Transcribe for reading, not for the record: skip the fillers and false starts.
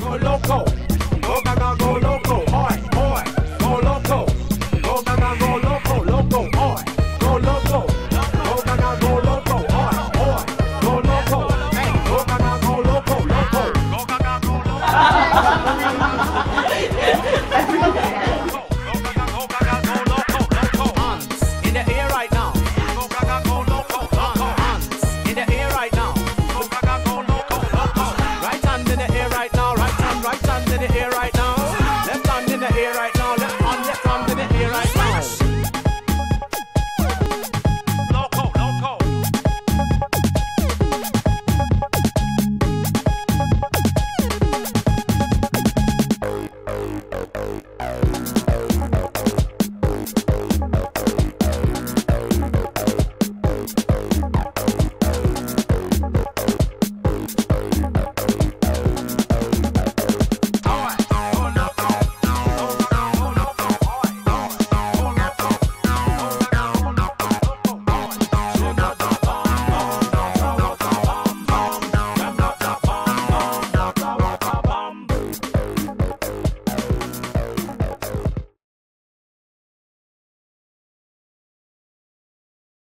go loco. Go gaga, go loco. Oi, oi, go loco. Go gaga, go loco, loco. Oi, go loco. Go gaga, go loco. Oi, oi, go loco. Hey, go gaga, go loco, loco. Go gaga, go loco.